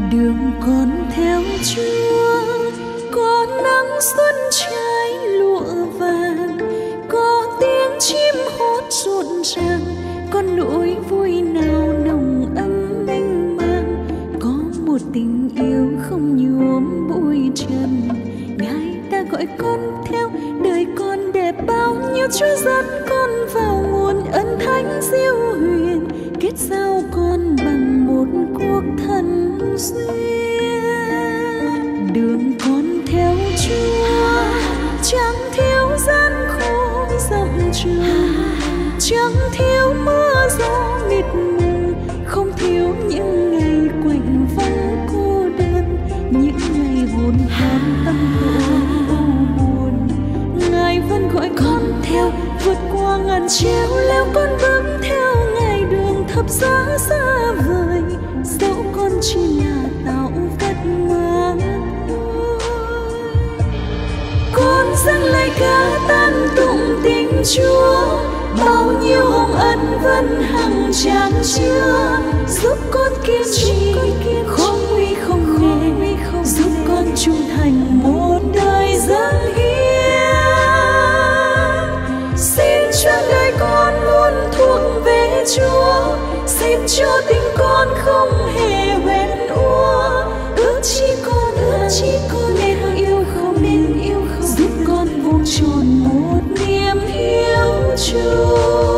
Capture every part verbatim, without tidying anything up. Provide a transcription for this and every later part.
đường con theo Chúa, có nắng xuân trái lụa vàng, có tiếng chim hót rộn ràng, có nỗi vui nào nồng ấm mênh mang, có một tình yêu không nhuốm bụi trần. Ngài đã gọi con theo đời con để bao nhiêu Chúa dẫn con vào nguồn ân thánh diệu huyền, kết giao con bằng một cuộc thân duyên. Đường con theo Chúa chẳng thiếu gian khổ dặm trường, chẳng thiếu mưa gió mịt mù, không thiếu những ngày quạnh vắng cô đơn, những ngày hồn hồn tâm hồn u buồn. Ngài vẫn gọi con theo vượt qua ngàn treo leo, con bước theo Ngài đường thập giá xa vời, dẫu con chỉ là tạo vật mà thôi. Con dâng lời ca tán tụng tình Chúa, bao nhiêu hồng ân vẫn hằng chan chứa, giúp con kiên trì không nguy không nề, giúp con trung thành một đời dâng hiến. Xin cho đời con luôn thuộc về Chúa, xin cho tình con không hề hoen úa, ước chi con ước chi con nên yêu không nên yêu không, giúp con vuông tròn một niềm hiếu chung.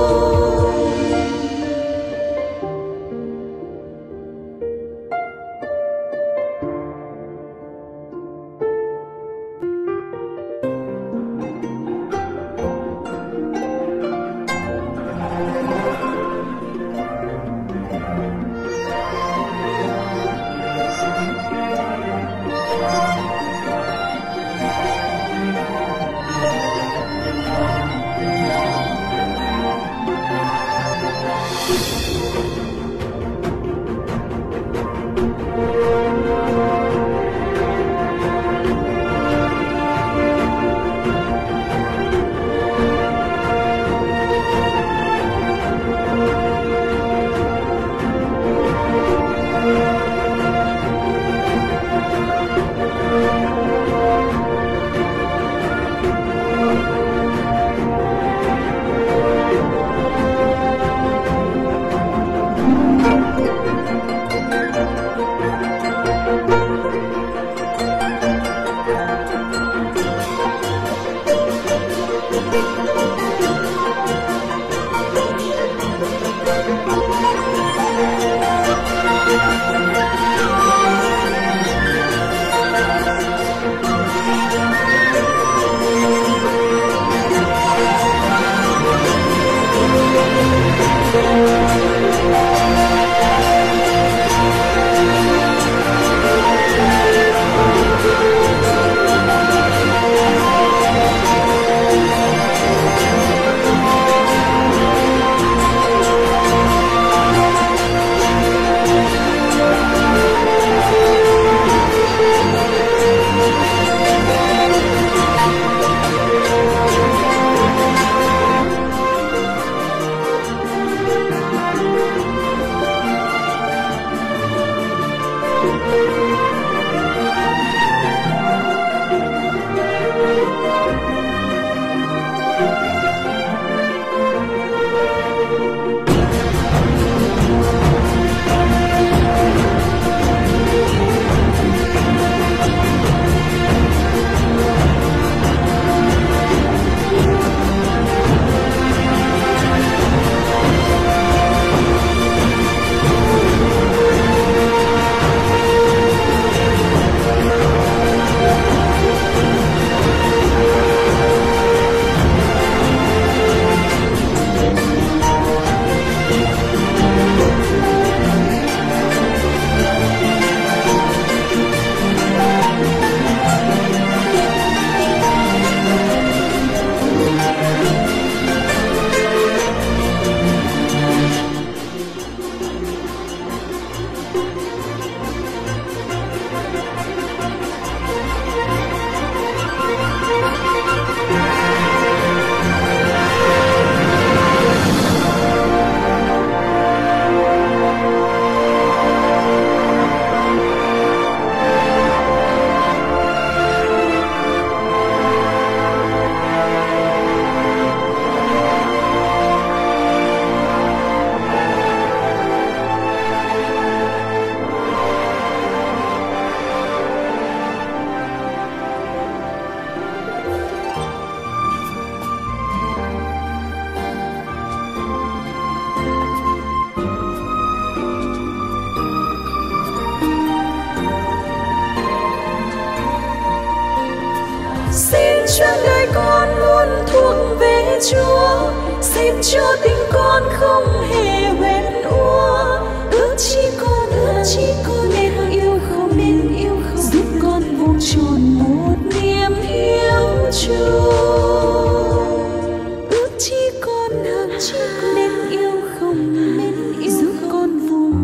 Chúa, xem cho tình con không hề hoen ua. Ước chi con, ước chi con nên yêu không, nên yêu không, giúp con vuông tròn một niềm hiếu Chúa. Ước chi con, ước chi con nên yêu không, nên yêu giúp con vuông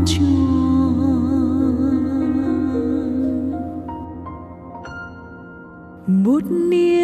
tròn một niềm